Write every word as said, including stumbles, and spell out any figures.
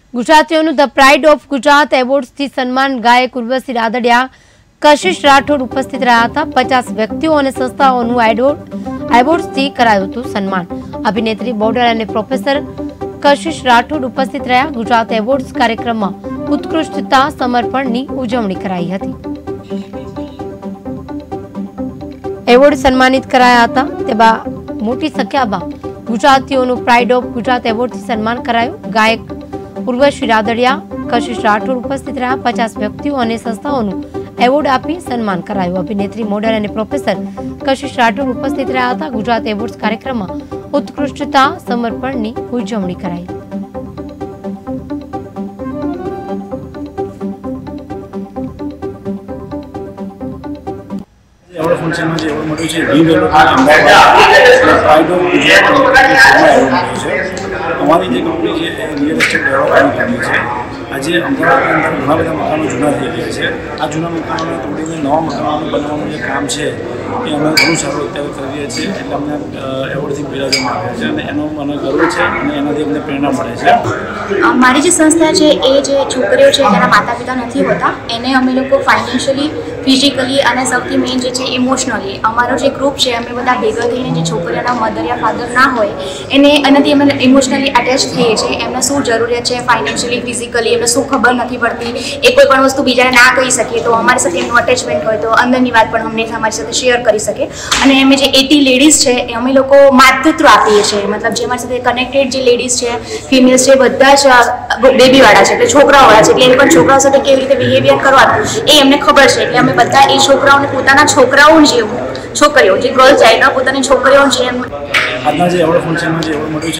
ગુજરાતીઓનું the pride of Gujarat એવોર્ડ્સથી સન્માન ગાયક ઉર્વશી રાદડિયા, કશિશ રાઠોડ ઉપસ્થિત રહ્યા હતા। પચાસ વ્યક્તિઓ અને સંસ્થાઓનું એવોર્ડ્સથી કરાયું હતું સન્માન। અભિનેત્રી મોડલ અને પ્રોફેસર કશિશ રાઠોડ ઉપસ્થિત રહ્યા। ગુજરાત એવોર્ડ્સ કાર્યક્રમમાં ઉત્કૃષ્ટતા સમર્પણની ઉજવણી કરાઈ હતી। એવોર્ડ સન્માનિત કરાયા હતા। તેમાં મોટી સંખ્યામાં ગુજરાતીઓનું પ્રાઇડ ઓફ ગુજરાત એવોર્ડથી સન્માન કરાયું। ગાયક ઉર્વશી રાદડિયા, કશિશ રાઠોડ ઉપસ્થિત રહ્યા। પચાસ વ્યક્તિઓ અને સંસ્થાઓનું એવોર્ડ આપી સન્માન કરાયું। અભિનેત્રી મોડલ અને પ્રોફેસર કશિશ રાઠોડ ઉપસ્થિત રહ્યા હતા। ગુજરાત એવોર્ડ્સ કાર્યક્રમમાં ઉત્કૃષ્ટતા સમર્પણની ઉજવણી કરાઈ। एवोर्ड फंक्शन में एवोर्ड मळ्यो छे V development Amdavad pride of Gujarat award छे। अमारी जे कंपनी छे रियल एस्टेट डेवलपमेंट कंपनी छे। આજે અમદાવાદની અંદર ઘણા બધા મકાનો જૂના થઈ ગયા છે। આ જૂના મકાનોને તોડીને નવા મકાનો બનાવવાનું જે કામ છે એ અમે ઘણું સારું અત્યારે કરી રહ્યા છીએ। એટલે અમને એવોર્ડથી બિરાજવામાં આવ્યા છે અને એનો મને ગર્વ છે અને એનાથી અમને પ્રેરણા મળે છે। મારી જે સંસ્થા છે એ જે છોકરીઓ છે જેના માતા પિતા નથી હોતા એને અમે લોકો ફાઇનાન્શિયલી, ફિઝિકલી અને સૌથી મેઇન જે છે ઇમોશનલી અમારો જે ગ્રુપ છે અમે બધા ભેગા થઈને જે છોકરીઓના મધર યા ફાધર ના હોય એને એનાથી અમે ઇમોશનલી અટેચ થઈએ છીએ। એમને શું જરૂરિયાત છે ફાઇનાન્શિયલી, ફિઝિકલી એમને શું ખબર નથી પડતી, એ કોઈ પણ વસ્તુ બીજાને ના કહી શકીએ તો અમારી સાથે એમનું અટેચમેન્ટ હોય તો અંદરની વાત પણ અમને અમારી સાથે શેર કરી શકે। અને અમે જે એટી લેડીઝ છે એ અમે લોકો માતૃત્વ આપીએ છીએ, મતલબ જે અમારી સાથે કનેક્ટેડ જે લેડીઝ છે, ફિમેલ્સ છે, બધા જ બેબીવાળા છે, એટલે છોકરાઓવાળા છે, એટલે એ પણ છોકરાઓ સાથે કેવી રીતે બિહેવિયર કરવાનું એ એમને ખબર છે। એટલે અમે બધા એ છોકરાઓને પોતાના છોકરાઓ જેવું, છોકરીઓ જે ગર્લ્સ છે એના પોતાની છોકરીઓ જેમ આજના જે એવોર્ડ ફંક્શનમાં જે એવોર્ડ મળ્યો છે